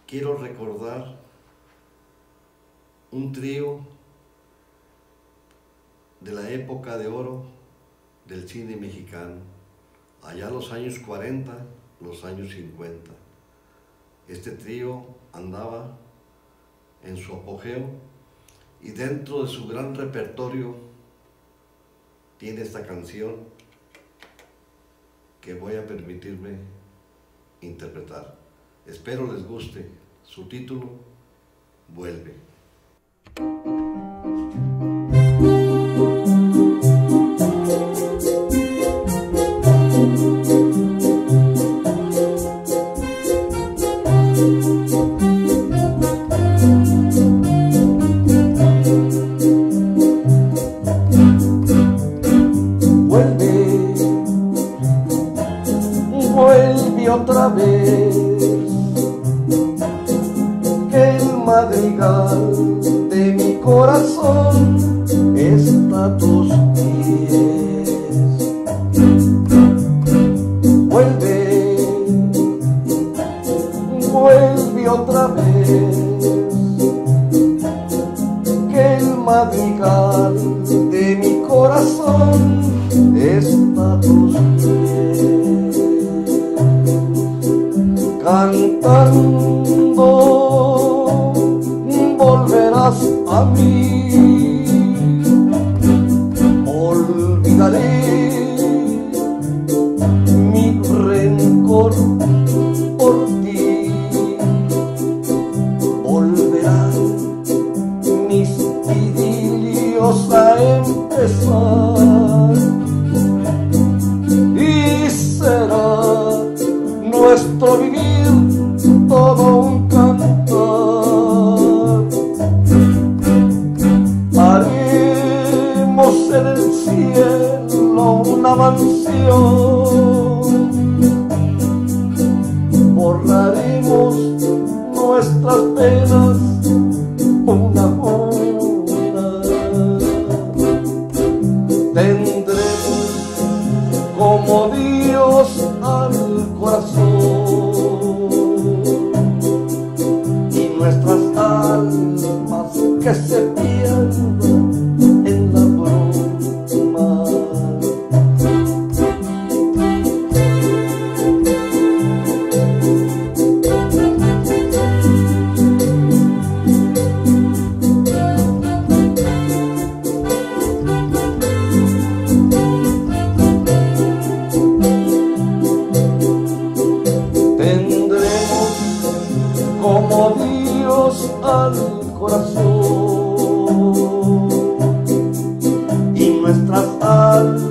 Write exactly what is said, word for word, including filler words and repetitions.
quiero recordar un trío de la época de oro del cine mexicano, allá los años cuarenta, los años cincuenta. Este trío andaba en su apogeo y dentro de su gran repertorio tiene esta canción que voy a permitirme interpretar. Espero les guste. Su título, Vuelve. Vuelve otra vez, que el madrigal de mi corazón está a tus pies. Vuelve, vuelve otra vez, que el madrigal de mi corazón está a tus pies. Cantando volverás a mí, olvidaré mi rencor por ti, volverán mis idilios a empezar y será nuestro vivir todo un cantar. Haremos en el cielo una mansión, borraremos nuestras penas una a una. Tendremos como Dios al corazón y nuestras almas que se pierdan en la bruma. Tendremos como Dios al corazón y nuestras almas